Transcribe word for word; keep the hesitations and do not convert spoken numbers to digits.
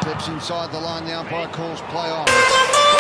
Steps inside the line, the umpire calls play on.